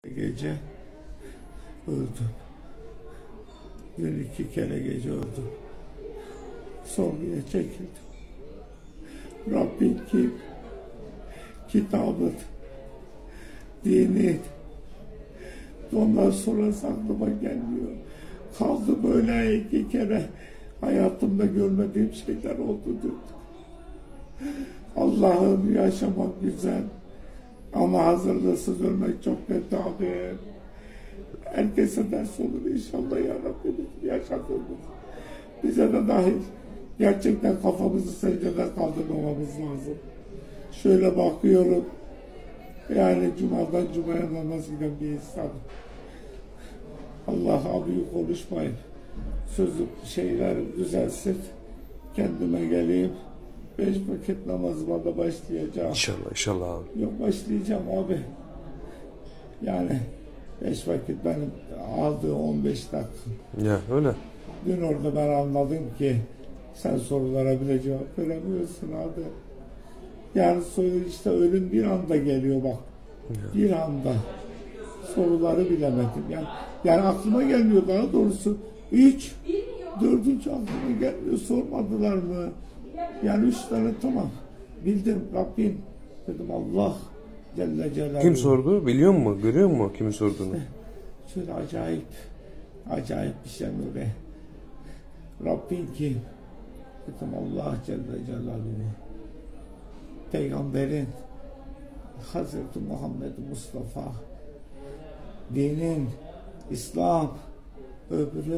Gece öldüm. Dün 2 kere gece öldüm. Sorguya çekildim. Rabbim kim? Kitabın, dinin. Ondan sonra aklıma gelmiyor. Kaldı böyle 2 kere. Hayatımda görmediğim şeyler oldu dün. Allah'ım yaşamak güzel. Ama hazırlıksız ölmek çok kötü abi. Herkese ders olur inşallah ya Rabbimiz yaşadığımız. Bize de dahil. Gerçekten kafamızı secdede kaldırmamamız lazım. Şöyle bakıyorum. Yani cumadan cumaya namaz giden bir insan. Allah abi konuşmayın. Sözüm şeyler düzelsin. Kendime geleyim. 5 vakit namazıma da başlayacağım. İnşallah, inşallah abi. Yok başlayacağım abi. Yani 5 vakit benim aldığı 15 dakika. Ya öyle. Dün orada ben anladım ki sen sorulara bile cevap veremiyorsun abi. Yani işte ölüm bir anda geliyor bak. Ya. Bir anda. Soruları bilemedim. Yani aklıma gelmiyor daha doğrusu. 3, 4. aklıma gelmiyor. Sormadılar mı? Yani 3 tane tamam. Bildim Rabbim. Dedim Allah Celle Celaluhu. Kim sordu? Biliyor musun? Görüyor musun kimin sorduğunu? Şöyle acayip bir şey böyle. Rabbim kim? Dedim Allah Celle Celaluhu. Peygamberin Hazreti Muhammed Mustafa, dinin, İslam, öbürü.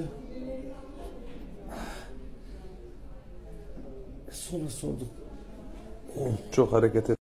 Sonra sorduk. Çok hareket et.